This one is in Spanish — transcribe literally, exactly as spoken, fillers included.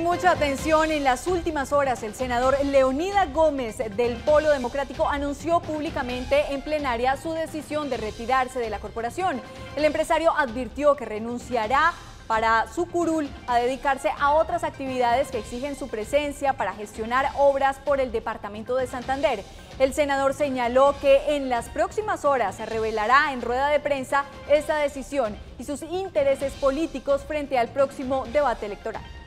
mucha atención, en las últimas horas el senador Leonidas Gómez del Polo Democrático anunció públicamente en plenaria su decisión de retirarse de la corporación. El empresario advirtió que renunciará para su curul a dedicarse a otras actividades que exigen su presencia para gestionar obras por el departamento de Santander. El senador señaló que en las próximas horas se revelará en rueda de prensa esta decisión y sus intereses políticos frente al próximo debate electoral.